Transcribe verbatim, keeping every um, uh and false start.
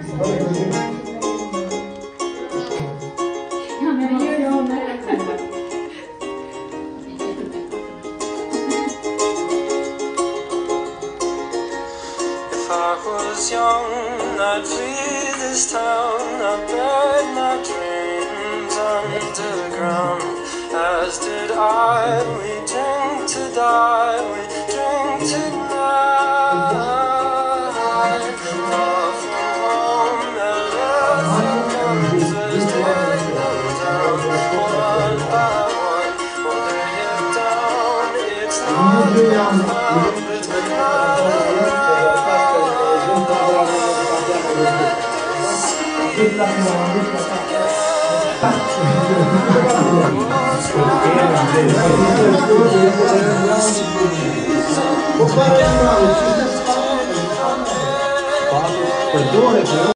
If I was young, I'd flee this town, I'd bury my dreams underground. As did I, we drink to die, we drink tonight. Far from home, and left the guns as take them down. One by one, we'll lay it down. It's not profound, it's not Perdone,